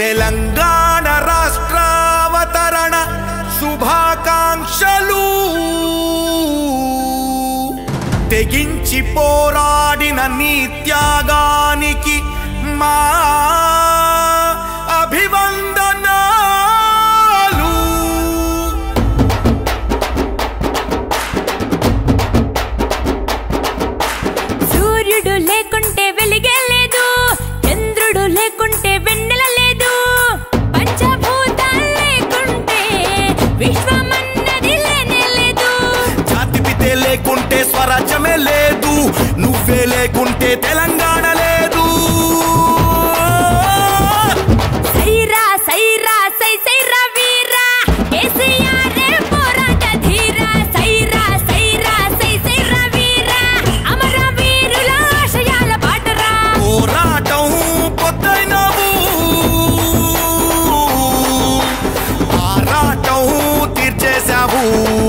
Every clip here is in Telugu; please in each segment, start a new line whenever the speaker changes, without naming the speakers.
తెలంగాణ రాష్ట్రావతరణ శుభాకాంక్షలు. తెగించి పోరాడిన నీ త్యాగానికి మా అభివందనాలు.
సూర్యుడు లేకుంటే వెలిగే లేదు, చంద్రుడు లేకుంటే వెన్నెల లేదు, పంచభూతాలు లేకుంటే విశ్వమన్నది లేనే లేదు.
జాతిపితే లేకుంటే స్వరాజ్యమే లేదు, నువ్వే లేకుంటే తెలంగాణ లేదు.
సైరా సైరా సై సైరా వీరా కేసీఆర్ పోరాట ధీరా. సైరా సైరా సై సైరా వీరా అమర వీరుల ఆశయాల బాటరా.
పోరాటం పొద్దైనవు, ఆరాటం తీర్చేశావు.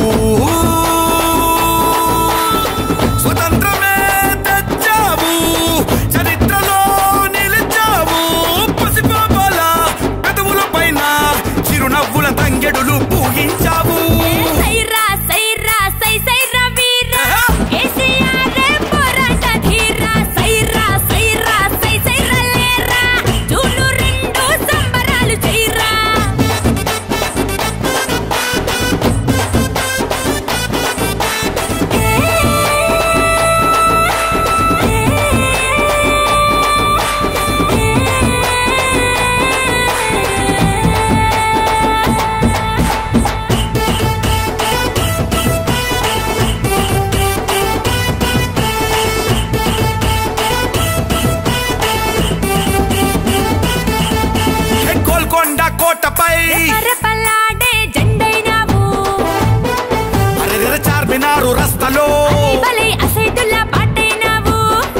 స్వతంత్రమే తెచ్చావు, చరిత్రలో నిలిచావు. పసిపాపాల పెదవుల పైన చిరునవ్వుల తంగెడులు పూగించావు.
సైరా సైరా సై సైరా వీరా కేసీఆర్ పోరాట ధీరా. సైరా సైరా సై సైరా లేరా జూను 2 సంబరాలు చేయరా.
గోల్కొండ కోటపై
పరపలాడే జెండైనావు,
చార్మినారు రస్తలో
భలే అసైదుల్లా పాటైనావు.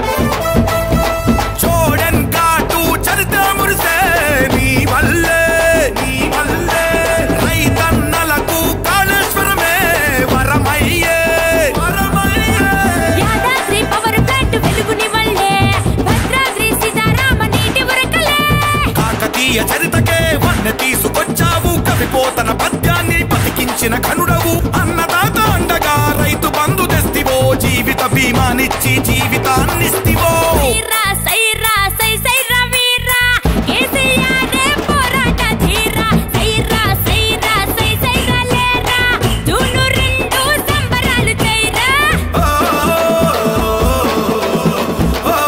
చూడన్ కాటు చరిత్ర మురిసే నీ వల్లే, నీ వల్లే. రైతన్నలకు కాళేశ్వరమే వరమయ్యే, వరమయ్యే.
యాదాద్రి పవర్ ప్లాంట్ వెలుగుని వల్లే, భద్రాద్రి సీతారామ నీటి ఉరకలే.
కాకతీయ చరితకే వన్నె తీసుకొచ్చావు, కవిపోతన పద్యాన్ని బతికించిన కనుడవు. అన్నదాత అండగా రైతు బంధు తెస్తివో, జీవిత బీమానిచ్చి జీవితాన్నిస్తివో.
సైరా సైరా సై సైరా వీరా కేసీఆర్ పోరాట ధీరా. సైరా సైరా సై సైరా లేరా జూను 2 సంబరాలు చేయరా.
ఓ, ఓ, ఓ.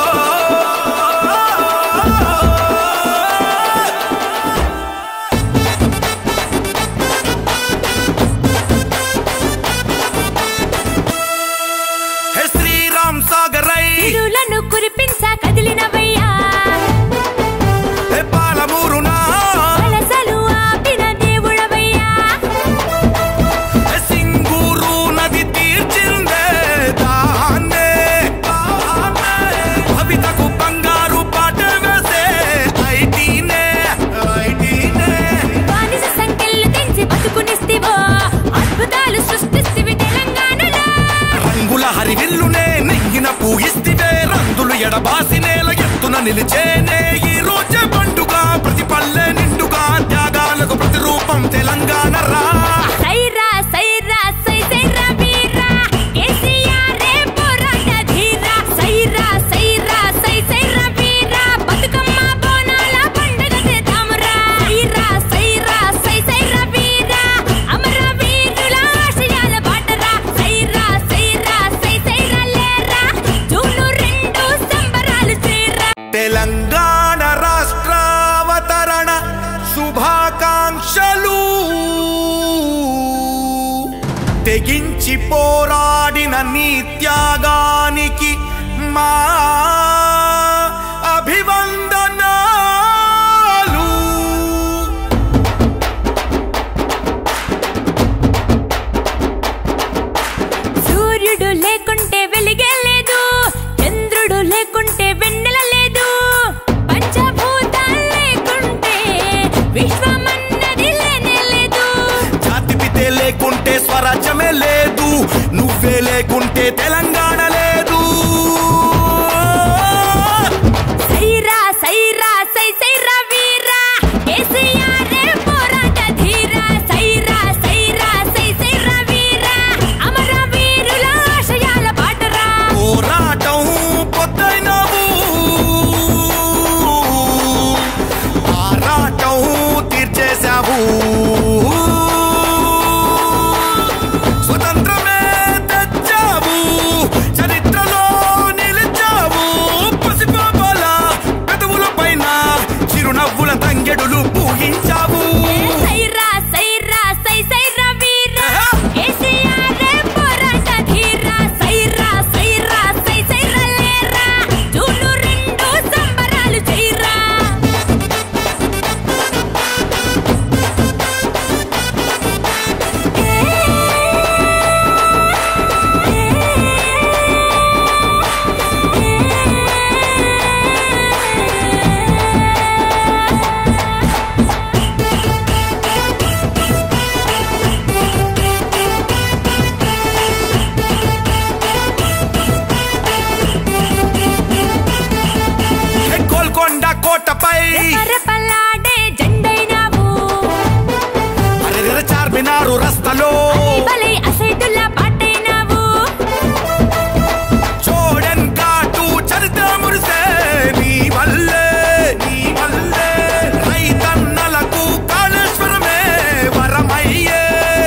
హే శ్రీరామ్ సాగరై
ఇరులను కురిపించ కదిలినవయ్యా,
హే పాలమూరునా
వలసలు ఆపిన దేవుడవయ్యా.
హే సింగూరు నది తీర్చిందే దాన్నే, దాన్నే. భవితకు బంగారు పాట వేసే ఐటీనే, ఐటీనే.
బానిస సంఖ్యలు తెంచి బతుకునిస్తివో, అద్భుతాలు సృష్టిస్తివి తెలంగాణలో.
రంగుల హరివిల్లునే నెంగిన పూగిస్తివే, రంగులు ఎడబాసి నేల ఎత్తున నిలిచేనే. ఈ రోజే పండుగ ప్రతి పల్లె నిండుగా, త్యాగాలకు ప్రతిరూపం తెలంగాణ రా.
సైరా సైరా సై సైరా వీరా కేసీఆర్ పోరాట ధీరా. సైరా సైరా సై సైరా వీరా బతుకమ్మ బోనాల పండుగ చేద్దామురా. సైరా సైరా సై సైరా వీరా అమర వీరుల ఆశయాల బాటరా. సైరా సైరా సై సైరా లేరా జూను 2 సంబరాలు చేయరా.
తెలంగాణ రాష్ట్రావతరణ శుభాకాంక్షలు. తెగించి పోరాడిన నీ త్యాగానికి మా అభివందనాలు.
సూర్యుడు లేకుంటే వెలిగే లేదు, చంద్రుడు లేకుంటే వెన్నెల లేదు, పంచభూతాలు లేకుంటే విశ్వమన్నది లేనే లేదు.
జాతిపితే లేకుంటే స్వరాజ్యమే లేదు, నువ్వే లేకుంటే తెలంగాణ లేదు.
సైరా సైరా సై సైరా వీరా
తారు రస్తలో
భలే అసైదుల్లా పాటైనావు
చూడన్ కాటు చరిత మురిసే నీ వల్లే రైతన్నలకు కాళేశ్వరమే వరమయ్యే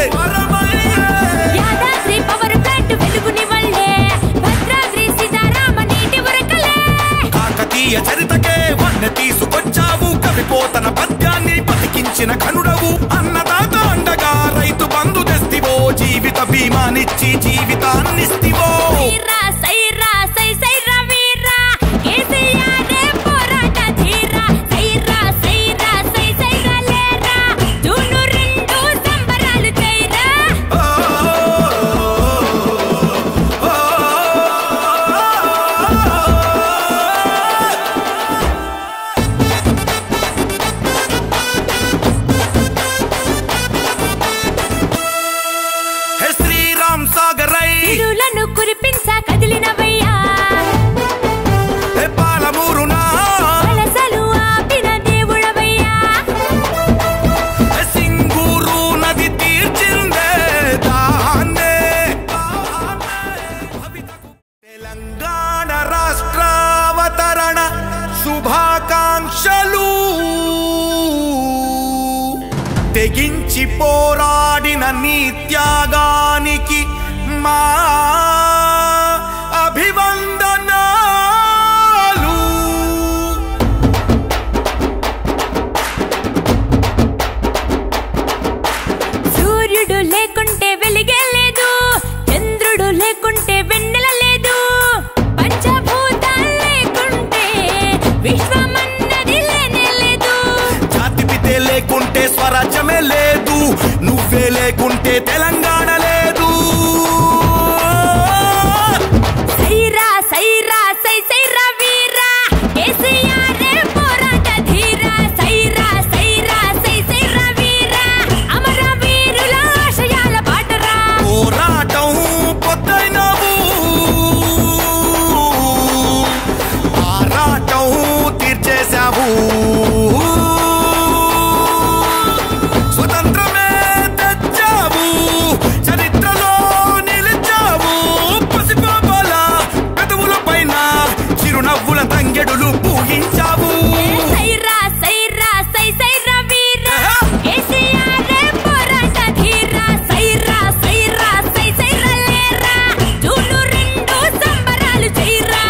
యాదాద్రి పవర్ ప్లాంట్ వెలుగుని వల్లే భద్రాద్రి సీతారామ నీటి ఉరకలే
కాకతీయ చరితకే వన్నె తీసుకొచ్చావు కవిపోతన పద్యాన్ని బతికించిన కనుడవు అన్నదాత అండగా రైతు బంధు తెస్తివో జీవిత బీమానిచ్చి జీవితాన్నిస్తివో
సైరా సైరా సై సైరా వీరా కేసీఆర్ పోరాట ధీరా సైరా సైరా సై సైరా లేరా జూను 2 సంబరాలు చేయరా
హే శ్రీరామ్ సాగరై
ఇరులను కురిపించా కదిలినవయ్యా
హే పాలమూరునా
వలసలు ఆపిన దేవుడవయ్యా
హే సింగూరు నది తీర్చిందే దాన్నే తెలంగాణ రాష్ట్రావతరణ శుభాకాంక్షలు తెగించి పోరాడిన నీ త్యాగానికి మా అభివందనాలు
సూర్యుడు లేకుంటే వెలిగే లేదు చంద్రుడు లేకుంటే వెన్నెల లేదు పంచభూతాలు లేకుంటే విశ్వమన్నది లేనే లేదు
జాతిపితే లేకుంటే స్వరాజ్యమే లేదు నువ్వే లేకుంటే తెలంగాణ లేదు
సైరా సైరా సై సైరా వీరా కేసీఆర్ పోరాట ధీరా సైరా సైరా సై సైరా వీరా అమర వీరుల ఆశయాల బాటరా
పోరాటం పొద్దైనవు ఆరాటం తీర్చేశావు స్వతంత్రమే తెచ్చావు చరిత్రలో నిలిచావు పసిపాపాల పెదవుల పైన చిరునవ్వుల తంగెడులు పూగించావు
సైరా సైరా సై సైరా వీరా కేసీఆర్ పోరాట ధీరా సైరా సైరా సై సైరా లేరా జూను 2 సంబరాలు చేయరా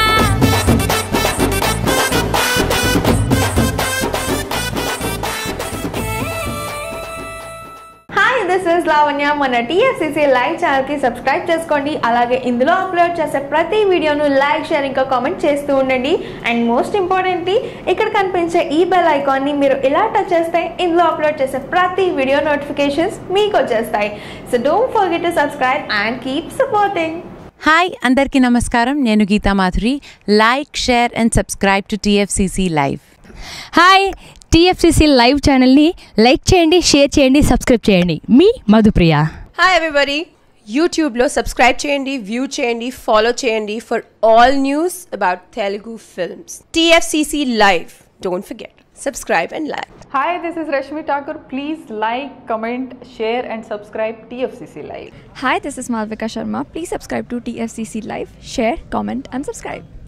హాయ్ దిస్ ఇస్ లావణ్య మన టీఎఫ్సీసీ లైవ్ ఛానల్ కి సబ్స్క్రైబ్ చేసుకోండి అలాగే ఇందులో అప్లోడ్ చేసే ప్రతి వీడియోను లైక్ షేర్ ఇంకా కామెంట్ చేస్తూ ఉండండి అండ్ మోస్ట్ ఇంపార్టెంట్లీ ఇక్కడ కనిపించే ఈ బెల్ ఐకాన్ ని మీరు ఇలా టచ్ చేస్తే ఇందులో అప్లోడ్ చేసే ప్రతి వీడియో నోటిఫికేషన్స్ మీకు వచ్చేస్తాయి so don't forget to subscribe and keep supporting
hi అందరికీ నమస్కారం నేను Geetha Madhuri like share and subscribe to TFCC live
hi TFCC live ఛానల్ని లైక్ చేయండి షేర్ చేయండి సబ్స్క్రైబ్ చేయండి మీ మధుప్రియ
హాయ్ ఎవ్రీబడి యూట్యూబ్లో సబ్స్క్రైబ్ చేయండి వ్యూ చేయండి ఫాలో చేయండి for all news about Telugu films TFCC live don't forget subscribe and like.
Hi, this is Rashmi Thakur. Please like, comment, share and subscribe TFCC Live.
Hi, this is Malvika Sharma. Please subscribe to TFCC Live, share, comment and subscribe.